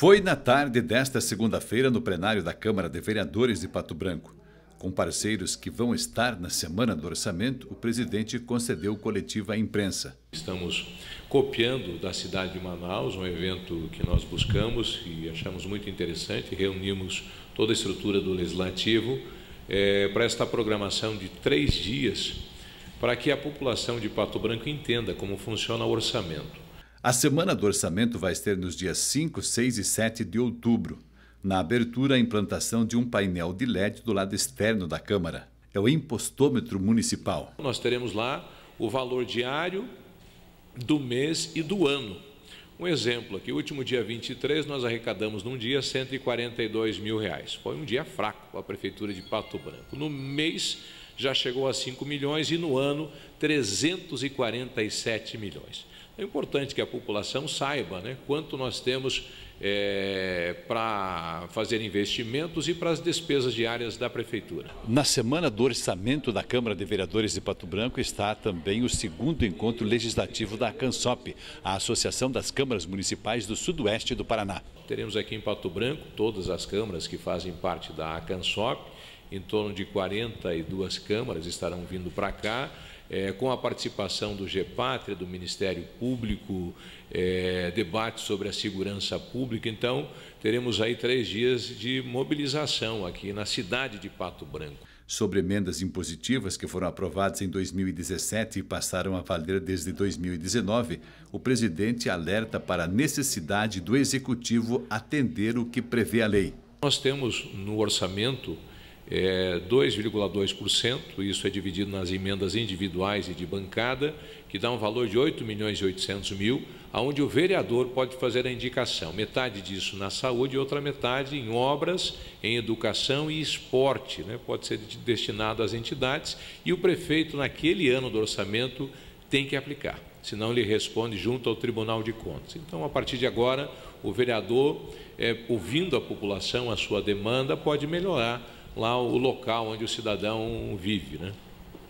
Foi na tarde desta segunda-feira no plenário da Câmara de Vereadores de Pato Branco. Com parceiros que vão estar na Semana do Orçamento, o presidente concedeu coletiva à imprensa. Estamos copiando da cidade de Manaus, um evento que nós buscamos e achamos muito interessante. Reunimos toda a estrutura do Legislativo para esta programação de 3 dias, para que a população de Pato Branco entenda como funciona o orçamento. A Semana do Orçamento vai ser nos dias 5, 6 e 7 de outubro. Na abertura, a implantação de um painel de LED do lado externo da Câmara. É o impostômetro municipal. Nós teremos lá o valor diário do mês e do ano. Um exemplo aqui, o último dia 23, nós arrecadamos num dia R$142 mil. Foi um dia fraco para a Prefeitura de Pato Branco. No mês já chegou a 5 milhões e no ano 347 milhões. É importante que a população saiba, quanto nós temos para fazer investimentos e para as despesas diárias da Prefeitura. Na Semana do Orçamento da Câmara de Vereadores de Pato Branco está também o 2º encontro legislativo da ACANSOP, a Associação das Câmaras Municipais do Sudoeste do Paraná. Teremos aqui em Pato Branco todas as câmaras que fazem parte da ACANSOP, em torno de 42 câmaras estarão vindo para cá, com a participação do GEPátria, do Ministério Público, debate sobre a segurança pública. Então, teremos aí 3 dias de mobilização aqui na cidade de Pato Branco. Sobre emendas impositivas que foram aprovadas em 2017 e passaram a valer desde 2019, o presidente alerta para a necessidade do Executivo atender o que prevê a lei. Nós temos no orçamento 2,2%, isso é dividido nas emendas individuais e de bancada, que dá um valor de 8 milhões e 800 mil, onde o vereador pode fazer a indicação, metade disso na saúde e outra metade em obras, em educação e esporte, pode ser destinado às entidades, e o prefeito, naquele ano do orçamento, tem que aplicar, senão ele responde junto ao Tribunal de Contas. Então, a partir de agora, o vereador, ouvindo a população, a sua demanda, pode melhorar lá o local onde o cidadão vive,